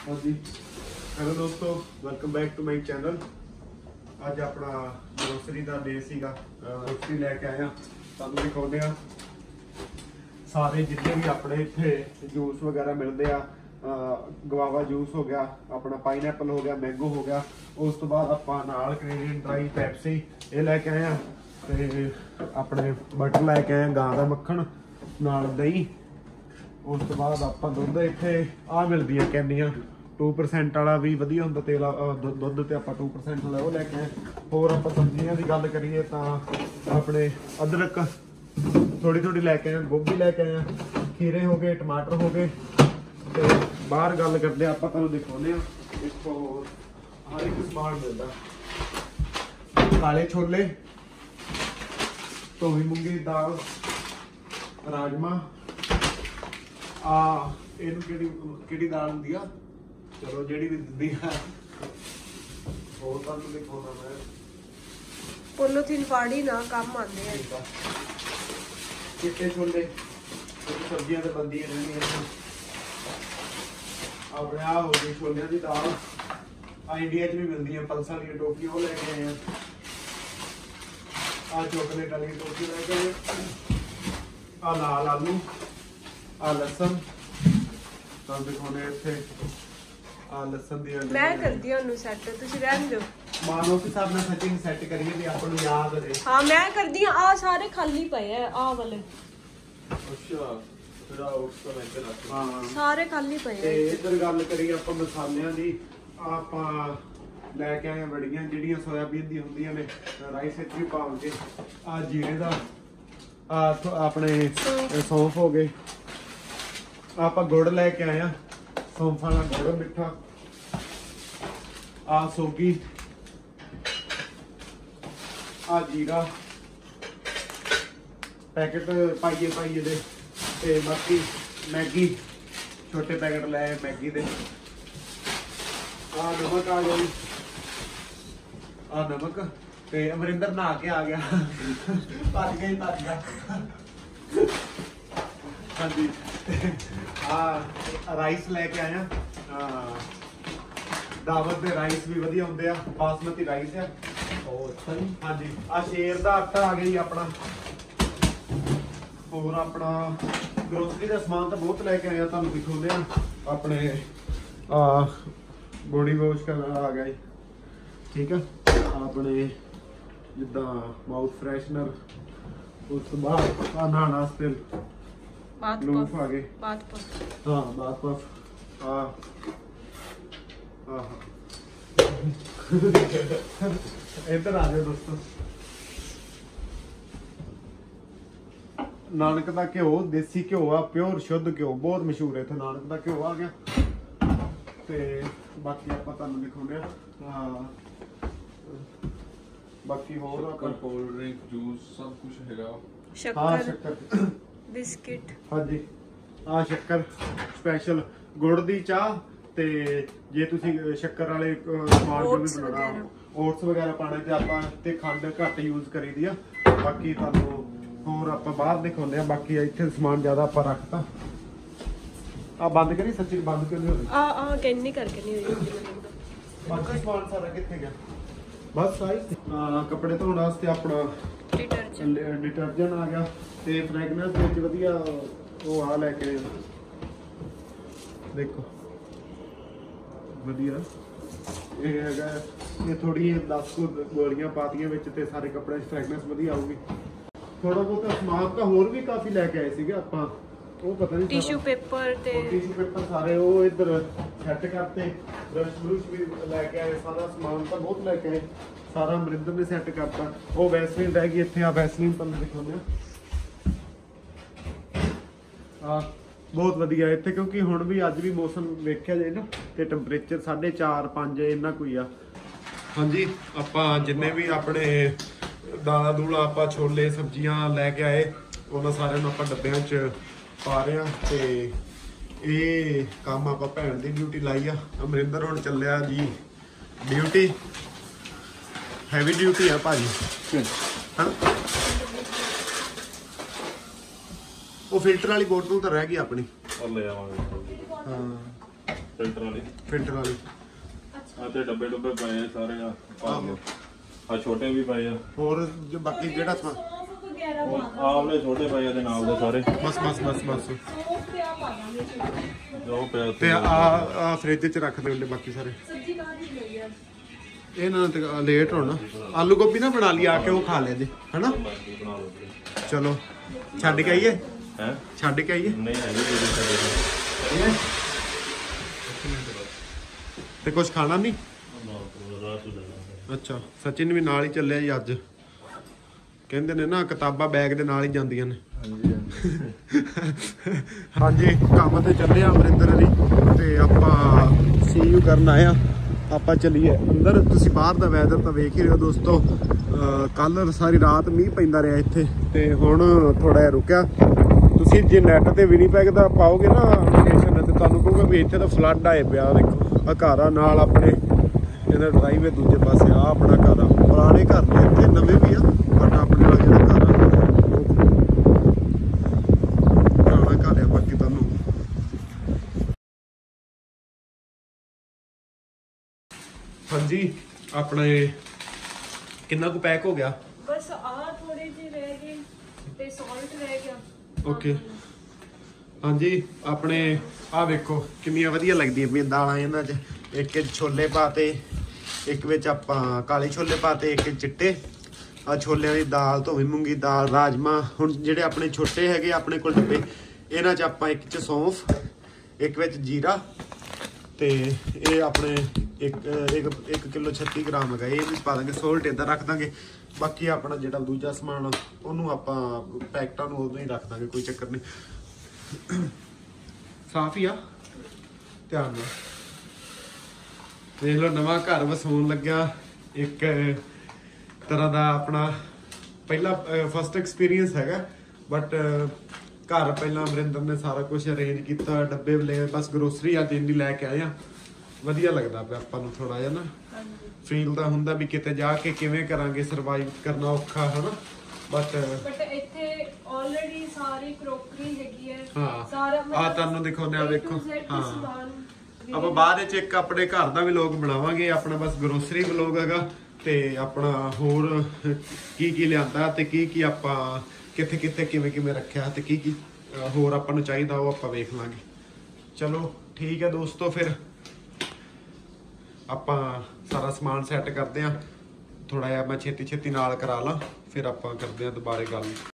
हाँ जी, हेलो दोस्तों, welcome back to my channel. अज अपना ग्रोसरी का डे सीगा, ग्रोसरी लैके आए हैं। तुहानूं दिखाउंदे आ सारे जितने भी अपने इत्थे जूस वगैरह मिलते हैं। गवावा जूस हो गया, अपना पाइनएप्पल हो गया, मैंगो हो गया। उस तो बाद आपां नाल कैनेडियन ड्राई पैप्सी ये लैके आए हैं ते अपने बटर लैके आए हैं, गां दा मक्खन नाल दही। उस तो बाद आपां दुध इत्थे आ मिलदियां कैनियां 2% वाला भी वधिया हुंदा तेल दुध ते आपां 2% वाला वो लैके आए। होर आपां सब्जियां दी गल करिए तां अपने अदरक थोड़ी थोड़ी लैके आए, गोभी लैके आए, खीरे हो गए, टमाटर हो गए। ते बाहर गल करदे आपां तुहानूं दिखाउंदे आ, इत्थों हर एक समान मिलदा। काले छोले, धोई मूंगी दी दाल, राजमा, ਇਹਨੂੰ ਕਿਹੜੀ ਦਾਲ ਹੁੰਦੀ ਆ, ਚਲੋ ਜਿਹੜੀ ਵੀ ਦਿੰਦੀ ਆ। ਹੋਰ ਤੁਹਾਨੂੰ ਦਿਖਾਉਣਾ ਮੈਂ ਪੋਲੋਥੀਨ ਫਾੜੀ ਨਾ ਕੰਮ ਆਉਂਦੇ ਆ। ਚਿੱਟੇ ਛੋਲੇ ਸਬਜ਼ੀਆਂ ਤੇ ਬੰਦੀਆਂ ਰਹਿੰਦੀਆਂ। ਆਪਣੇ ਆ ਹੋ ਗਈ ਛੋਲਿਆਂ ਦੀ ਦਾਲ, ਆ ਇੰਡੀਆ 'ਚ ਵੀ ਮਿਲਦੀਆਂ ਪਲਸਾਂ ਵਾਲੀਆਂ ਟੋਪੀਆਂ, ਉਹ ਲੈ ਕੇ ਆਏ ਆ। ਆ ਚੋਕਲੇਟ ਵਾਲੀ ਟੋਪੀ ਲੈ ਕੇ ਆਏ। ਆ ਲਾਲ ਆਲੂ, ਆ ਲਸਣ ਤਾਂ ਦਿਖਾਉਣੇ ਇੱਥੇ। ਆ ਲਸਣ ਦੀ ਮੈਂ ਕਰਦੀ ਹਾਂ ਉਹਨੂੰ ਸੈੱਟ, ਤੁਸੀਂ ਰਹਿਣ ਦਿਓ। ਮਾਨੋ ਕਿ ਸਾਹਿਬ ਨਾਲ ਸੈਟਿੰਗ ਸੈੱਟ ਕਰੀਏ ਤੇ ਆਪਾਂ ਨੂੰ ਯਾਦ ਰਹੇ। ਹਾਂ ਮੈਂ ਕਰਦੀ ਹਾਂ। ਆ ਸਾਰੇ ਖਾਲੀ ਪਏ ਆ, ਆ ਵਾਲੇ। ਅੱਛਾ, ਫਿਰ ਆ ਉਸ ਤੋਂ ਇੱਧਰ ਰੱਖ। ਹਾਂ ਸਾਰੇ ਖਾਲੀ ਪਏ ਤੇ ਆ। ਇੱਧਰ ਗੱਲ ਕਰੀਏ ਆਪਾਂ ਮਸਾਲਿਆਂ ਦੀ। ਆਪਾਂ ਲੈ ਕੇ ਆਏ ਬੜੀਆਂ ਜਿਹੜੀਆਂ ਸੋਇਆਬੀਨ ਦੀ ਹੁੰਦੀਆਂ ਨੇ, ਰਾਈਸ ਵਿੱਚ ਵੀ ਪਾਉਂਗੇ। ਆ ਜੀਰੇ ਦਾ, ਆ ਆਪਣੇ ਸੌਂਫ ਹੋ ਗਏ। ਆਪਾਂ ਗੁੜ ਲੈ ਕੇ ਆਏ ਆ, ਸੌਂਫਾਂ ਦਾ ਗੁੜ ਮਿੱਠਾ। ਆ ਸੋਗੀ, ਆ ਜੀਰਾ ਪੈਕਟ ਪਾਈਏ ਦੇ। ਤੇ ਬਾਕੀ ਮੈਗੀ ਛੋਟੇ ਪੈਕਟ ਲੈ ਮੈਗੀ ਦੇ। ਆ ਨਮਕ ਆ ਗਈ, ਆ ਨਮਕ। ਤੇ ਅਮਰਿੰਦਰ ਨਹਾ ਕੇ ਆ ਗਿਆ, ਭੱਜ ਗਿਆ। ਹਾਂਜੀ, ਆ ਰਾਈਸ ਲੈ ਕੇ ਆਇਆ। ਦਾਵਤ ਦੇ ਰਾਈਸ ਵੀ ਵਧੀਆ ਹੁੰਦੇ ਆ, ਬਾਸਮਤੀ ਰਾਈਸ ਆ। ਹਾਂਜੀ, ਆ ਸ਼ੇਰ ਦਾ ਆਟਾ ਆ ਗਿਆ ਜੀ ਆਪਣਾ। ਹੋਰ ਆਪਣਾ ਗਰੋਸਰੀ ਦਾ ਸਮਾਨ ਤਾਂ ਬਹੁਤ ਲੈ ਕੇ ਆਇਆ, ਤੁਹਾਨੂੰ ਦਿਖਾਉਂਦੇ ਆ। ਆਪਣੇ ਬੋਡੀ ਵਾਸ਼ ਕਰਨਾ ਆ ਗਿਆ ਜੀ, ਠੀਕ ਆ। ਆਪਣੇ ਜਿੱਦਾਂ ਮਾਊਥ ਫਰੈਸ਼ਨਰ, ਉਸ ਤੋਂ ਬਾਅਦ ਆ ਨਹਾਉਣ ਵਾਸਤੇ ਲੂਫ ਆ ਗਏ। ਹਾਂ ਬਾਤ ਪਫ। ਇੱਧਰ ਆ ਜਾਓ ਦੋਸਤੋ। ਨਾਨਕ ਦਾ ਘਿਓ, ਦੇਸੀ ਘਿਓ ਆ, ਪਿਓਰ ਸ਼ੁੱਧ ਘਿਓ, ਬਹੁਤ ਮਸ਼ਹੂਰ ਹੈ ਇੱਥੇ। ਨਾਨਕ ਦਾ ਘਿਓ ਆ ਗਿਆ। ਤੇ ਬਾਕੀ ਆਪਾਂ ਤੁਹਾਨੂੰ ਦਿਖਾਉਂਦੇ ਆ। ਬਾਕੀ ਹੋਰ ਆਪਾਂ ਕੋਲਡ ਡਰਿੰਕ, ਜੂਸ ਸਭ ਕੁਝ ਹੈਗਾ। ਸ਼ੱਕਰ, ਬਿਸਕਿਟ। ਹਾਂਜੀ, ਆ ਸ਼ੱਕਰ ਸਪੈਸ਼ਲ, ਗੁੜ ਦੀ ਚਾਹ। ਤੇ ਜੇ ਤੁਸੀਂ ਸ਼ੱਕਰ ਵਾਲੇ ਸਮਾਨ ਜੋ ਵੀ ਬਣਾਉਣਾ, ਓਟਸ ਵਗੈਰਾ ਪਾਣੇ, ਤੇ ਆਪਾਂ ਤੇ ਖੰਡ ਘੱਟ ਯੂਜ਼ ਕਰੀਦੀ ਆ। ਬਾਕੀ ਤੁਹਾਨੂੰ ਹੋਰ ਆਪਾਂ ਬਾਹਰ ਦਿਖਾਉਂਦੇ ਆ। ਬਾਕੀ ਇੱਥੇ ਸਮਾਨ ਜ਼ਿਆਦਾ ਆਪਾਂ ਰੱਖਤਾ। ਆ ਬੰਦ ਕਰੀ, ਸੱਚੀ ਬੰਦ ਕਿਉਂ ਨਹੀਂ ਹੋਈ? ਆ ਕੈਨੀ ਕਰਕੇ ਨਹੀਂ ਹੋਈ। ਬਾਕੀ ਸਮਾਨ ਸਾਰਾ ਕਿੱਥੇ ਗਿਆ? ਬਸ ਕੱਪੜੇ ਧੋਣ ਵਾਸਤੇ ਆਪਣਾ ਡਿਟਰਜੈਂਟ ਆ ਗਿਆ। ਤੇ ਫ੍ਰੈਗਨੈਂਸ ਵਿੱਚ ਵਧੀਆ ਉਹ ਆ ਲੈ ਕੇ ਦੇਖੋ, ਵਧੀਆ ਇਹ ਹੈਗਾ। ਇਹ ਥੋੜੀ 10 ਗੋਲੀਆਂ ਪਾਤੀਆਂ ਵਿੱਚ ਤੇ ਸਾਰੇ ਕੱਪੜੇ 'ਚ ਫ੍ਰੈਗਨੈਂਸ ਵਧੀਆ ਆਊਗੀ। ਥੋੜਾ ਬਹੁਤਾ ਸਮਾਨ ਤਾਂ ਹੋਰ ਵੀ ਕਾਫੀ ਲੈ ਕੇ ਆਏ ਸੀਗੇ ਆਪਾਂ, ਉਹ ਪਤਾ ਨਹੀਂ। ਟਿਸ਼ੂ ਪੇਪਰ ਸਾਰੇ ਉਹ ਇੱਧਰ ਸੈੱਟ ਕਰਤੇ। ਬਰਸ਼ ਵੀ ਲੈ ਕੇ ਆਏ, ਸਾਰਾ ਸਮਾਨ ਤਾਂ ਬਹੁਤ ਲੈ ਕੇ ਆਏ। ਸਾਰਾ ਅਮਰਿੰਦਰ ਨੇ ਸੈੱਟ ਕਰਤਾ। ਉਹ ਵੈਸਲੀਨ ਰਹਿ ਗਈ ਇੱਥੇ। ਆ ਵੈਸਲੀਨ ਤੁਹਾਨੂੰ ਦਿਖਾਉਂਦੇ ਆ। ਬਹੁਤ ਵਧੀਆ ਇੱਥੇ, ਕਿਉਂਕਿ ਹੁਣ ਵੀ ਅੱਜ ਵੀ ਮੌਸਮ ਵੇਖਿਆ ਜਾਏ ਨਾ ਤੇ ਟੈਂਪਰੇਚਰ 4.5 5 ਇੰਨਾ ਕੋਈ ਆ। ਹਾਂਜੀ, ਆਪਾਂ ਜਿੰਨੇ ਵੀ ਆਪਣੇ ਦਾਲਾਂ ਦੂਲਾਂ, ਆਪਾਂ ਛੋਲੇ ਸਬਜ਼ੀਆਂ ਲੈ ਕੇ ਆਏ, ਉਹਨਾਂ ਸਾਰਿਆਂ ਨੂੰ ਆਪਾਂ ਡੱਬਿਆਂ 'ਚ ਪਾ ਰਹੇ ਆ। ਤੇ ਇਹ ਕੰਮ ਆਪਾਂ ਭੈਣ ਦੀ ਡਿਊਟੀ ਲਾਈ ਆ। ਅਮਰਿੰਦਰ ਹੁਣ ਚੱਲਿਆ ਜੀ ਡਿਊਟੀ, ਹੈਵੀ ਡਿਊਟੀ ਆ ਭਾਜੀ। ਹਾਂ, ਉਹ ਫਿਲਟਰ ਵਾਲੀ ਬੋਤਲ ਤਾਂ ਰਹਿ ਗਈ ਆਪਣੀ, और ले आवांगे। ਹਾਂ। ਫਿਲਟਰ ਵਾਲੀ ਫਿਲਟਰ ਵਾਲੀ। ਆ ਤੇ ਡੱਬੇ ਡੁੱਬੇ ਪਏ ਆ ਸਾਰੇ ਆ ਛੋਟੇ ਵੀ ਪਏ ਆ ਹੋਰ ਜੋ ਬਾਕੀ ਜਿਹੜਾ ਸਮਾਨ ਸੌਂਫ ਵਗੈਰਾ ਪਾ ਦਾਂਗੇ। ਆਵਲੇ ਛੋਟੇ ਪਏ ਆ ਦੇ ਨਾਲ ਦੇ ਸਾਰੇ ਬਸ ਬਸ ਬਸ ਬਸ ਸੌਂਫ ਤੇ ਆ ਪਾ ਦਾਂਗੇ ਛੋਟੇ। ਜੋ ਪਿਆ ਤੇ ਆ ਫ੍ਰਿਜ 'ਚ ਰੱਖ ਦੇ ਬਾਕੀ ਸਾਰੇ। ਸਬਜ਼ੀ ਕਾਹਦੀ ਲਈ ਆ? ਇਹ ਨਾ ਤੇ ਲੇਟ ਹੋਣਾ। ਆਲੂ ਗੋਭੀ ਨਾ ਬਣਾ ਲਈ ਆ ਕੇ, ਉਹ ਖਾ ਲਿਆ ਜੀ ਹਨਾ। ਬਣਾ ਲਓ ਚਲੋ ਛੱਡ ਕੇ ਆਈਏ, ਹੈ ਛੱਡ ਕੇ ਆਈਏ ਨਹੀਂ ਹੈਗੀ ਜੀ ਤੇ ਕੁਝ ਖਾਣਾ ਨਹੀਂ। ਅੱਛਾ ਸਚਿਨ ਵੀ ਨਾਲ ਹੀ ਚੱਲਿਆ ਜੀ ਅੱਜ। ਕਹਿੰਦੇ ਨੇ ਨਾ ਕਿਤਾਬਾਂ ਬੈਗ ਦੇ ਨਾਲ ਹੀ ਜਾਂਦੀਆਂ ਨੇ। ਹਾਂਜੀ ਕੰਮ ਤੇ ਚੱਲੇ ਆ ਅਮਰਿੰਦਰ ਅਲੀ ਤੇ ਆਪਾਂ ਸੀਯੂ ਕਰਨ ਆਏ ਆ। ਆਪਾਂ ਚੱਲੀਏ ਅੰਦਰ। ਤੁਸੀਂ ਬਾਹਰ ਦਾ ਵੈਦਰ ਤਾਂ ਵੇਖ ਹੀ ਰਹੇ ਹੋ ਦੋਸਤੋ। ਕੱਲ ਸਾਰੀ ਰਾਤ ਮੀਂਹ ਪੈਂਦਾ ਰਿਹਾ ਇੱਥੇ ਤੇ ਹੁਣ ਥੋੜਾ ਜਿਹਾ ਰੁਕਿਆ। ਤੁਸੀਂ ਜੇ ਨੈਟ ਤੇ ਵਿਨੀਪੈਗ ਦਾ ਪਾਓਗੇ ਨਾ ਲੋਕੇਸ਼ਨ ਤੇ ਤੁਹਾਨੂੰ ਕਹੂਗਾ ਵੀ ਇੱਥੇ ਤਾਂ ਫਲੱਡ ਆਏ ਪਿਆ। ਦੇਖੋ ਆ ਘਰ ਆ ਨਾਲ ਆਪਣੇ, ਇਹਦਾ ਡਰਾਈਵੇ ਦੂਜੇ ਪਾਸੇ ਆ ਆਪਣਾ ਘਰ ਆ। ਪੁਰਾਣੇ ਘਰ ਨੇ ਇੱਥੇ, ਨਵੇਂ ਵੀ ਆ ਬਟ ਆਪਣੇ ਵਾਲਾ ਜਿਹੜਾ ਘਰ ਆ ਪੁਰਾਣਾ ਘਰ ਆ। ਬਾਕੀ ਤੁਹਾਨੂੰ ਹਾਂਜੀ ਆਪਣੇ ਕਿੰਨਾ ਕੁ ਪੈਕ ਹੋ ਗਿਆ? ਬਸ ਆ ਥੋੜੇ ਜਿਹੇ ਰਹਿ ਗਏ ਤੇ ਸਾਲਟ ਰਹਿ ਗਿਆ। ਓਕੇ ਹਾਂਜੀ ਆਪਣੇ ਆ ਵੇਖੋ ਕਿੰਨੀਆਂ ਵਧੀਆ ਲੱਗਦੀਆਂ ਪਈਆਂ ਦਾਲਾਂ ਇਹਨਾਂ 'ਚ। ਇੱਕ ਛੋਲੇ ਪਾਤੇ, ਇੱਕ ਵਿੱਚ ਆਪਾਂ ਕਾਲੇ ਛੋਲੇ ਪਾਤੇ, ਇੱਕ ਚਿੱਟੇ। ਆ ਛੋਲਿਆਂ ਦੀ ਦਾਲ, ਧੋਵੀ ਮੂੰਗੀ ਦਾਲ, ਰਾਜਮਾ। ਹੁਣ ਜਿਹੜੇ ਆਪਣੇ ਛੋਟੇ ਹੈਗੇ ਆਪਣੇ ਕੋਲ ਡੱਬੇ, ਇਹਨਾਂ 'ਚ ਆਪਾਂ ਇੱਕ 'ਚ ਸੌਂਫ, ਇੱਕ ਵਿੱਚ ਜੀਰਾ ਤੇ ਇਹ ਆਪਣੇ 1 ਕਿਲੋ 36 ਗ੍ਰਾਮ ਹੈਗਾ। ਇਹ ਵੀ ਪਾ ਦਾਂਗੇ, ਸੋਲਟ ਇੱਦਾਂ ਰੱਖ ਦਾਂਗੇ। ਬਾਕੀ ਆਪਣਾ ਜਿਹੜਾ ਦੂਜਾ ਸਮਾਨ ਉਹਨੂੰ ਆਪਾਂ ਪੈਕਟਾਂ ਨੂੰ ਉਦੋਂ ਹੀ ਰੱਖ ਦਾਂਗੇ, ਕੋਈ ਚੱਕਰ ਨਹੀਂ। ਸਾਫ ਹੀ ਆ, ਧਿਆਨ ਨਾਲ ਦੇਖ ਲਓ। ਨਵਾਂ ਘਰ ਵਸਾਉਣ ਲੱਗਿਆ, ਇੱਕ ਤਰ੍ਹਾਂ ਦਾ ਆਪਣਾ ਪਹਿਲਾ ਫਸਟ ਐਕਸਪੀਰੀਅੰਸ ਹੈਗਾ। ਬਟ ਘਰ ਪਹਿਲਾਂ ਅਮਰਿੰਦਰ ਨੇ ਸਾਰਾ ਕੁਝ ਅਰੇਂਜ ਕੀਤਾ, ਡੱਬੇ ਲੈ ਬਸ ਗਰੋਸਰੀ ਅੱਜ ਇੰਨੀ ਲੈ ਕੇ ਆਏ ਆ। ਵਧੀਆ ਲੱਗਦਾ ਪਿਆ ਆਪਾਂ ਨੂੰ ਥੋੜਾ ਜਿਹਾ ਨਾ। ਫੀਲ ਤਾਂ ਹੁੰਦਾ ਵੀ ਕਿਤੇ ਜਾ ਕੇ ਕਿਵੇਂ ਕਰਾਂਗੇ, ਸਰਵਾਈਵ ਕਰਨਾ ਔਖਾ ਹਨਾ। ਬਟ ਇੱਥੇ ਆਲਰੇਡੀ ਸਾਰੀ ਕਰੋਕਰੀ ਹੈਗੀ ਹੈ। ਹਾਂ ਸਾਰਾ ਆ ਤੁਹਾਨੂੰ ਦਿਖਾਉਂਦੇ ਆ, ਵੇਖੋ। ਹਾਂ ਸਮਾਨ ਆਪਾਂ ਬਾਅਦ ਵਿੱਚ ਇੱਕ ਆਪਣੇ ਘਰ ਦਾ ਵੀ ਵਲੌਗ ਬਣਾਵਾਂਗੇ। ਆਪਣਾ ਬਸ ਗਰੋਸਰੀ ਵਲੌਗ ਹੈਗਾ ਤੇ ਆਪਣਾ ਹੋਰ ਕੀ ਕੀ ਲਿਆਂਦਾ ਤੇ ਕੀ ਕੀ ਆਪਾਂ ਕਿੱਥੇ ਕਿੱਥੇ ਕਿਵੇਂ ਕਿਵੇਂ ਰੱਖਿਆ ਤੇ ਕੀ ਕੀ ਹੋਰ ਆਪਾਂ ਨੂੰ ਚਾਹੀਦਾ ਉਹ ਆਪਾਂ ਵੇਖ ਲਾਂਗੇ। ਚਲੋ ਠੀਕ ਹੈ ਦੋਸਤੋ, ਫਿਰ ਆਪਾਂ ਸਾਰਾ ਸਮਾਨ ਸੈੱਟ ਕਰਦੇ ਆ। ਥੋੜਾ ਜਿਹਾ ਮੈਂ ਛੇਤੀ ਨਾਲ ਕਰਾ ਲਾਂ, ਫਿਰ ਆਪਾਂ ਕਰਦੇ ਆ ਦੁਬਾਰੇ ਗੱਲ।